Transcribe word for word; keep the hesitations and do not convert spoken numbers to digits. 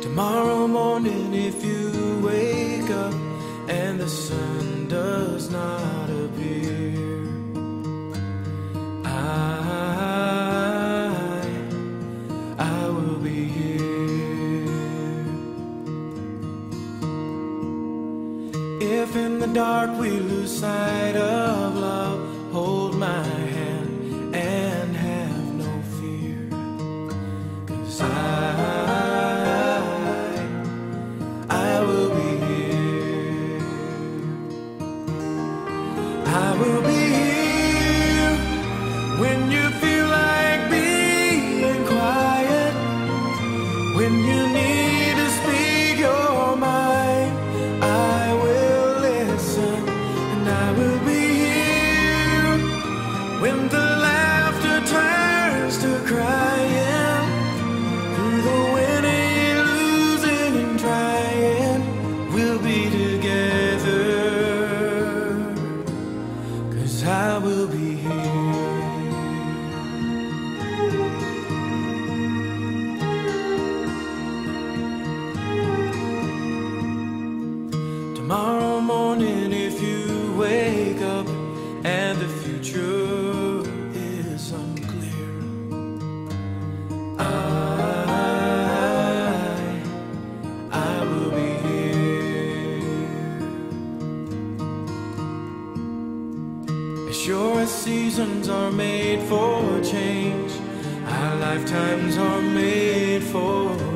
Tomorrow morning, if you wake up and the sun does not appear, I, I will be here. If in the dark we lose sight of love, hold my hand and have no fear, 'cause I I will be here when you feel like being quiet, when you need to speak your mind. I will listen, and I will be here when the laughter turns to crying, through the winning, losing, and trying. We'll be together, I will be here. Tomorrow morning, if you wake up and the future is unclear, I, I will be here. As sure as seasons are made for change, our lifetimes are made for